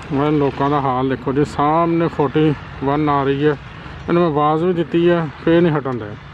मैं लोगों का हाल देखो जी, सामने 41 आ रही है, इन्हें आवाज़ भी दी है फिर नहीं हटन दे।